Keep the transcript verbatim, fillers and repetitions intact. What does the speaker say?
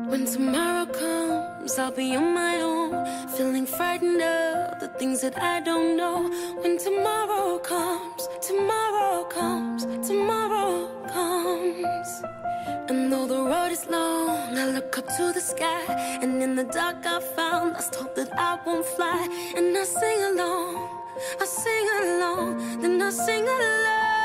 When tomorrow comes, I'll be on my own, feeling frightened of the things that I don't know. When tomorrow comes, tomorrow comes, tomorrow comes. And though the road is long, I look up to the sky, and in the dark I found lost hope that I won't fly. And I sing along, I sing along, then I sing along.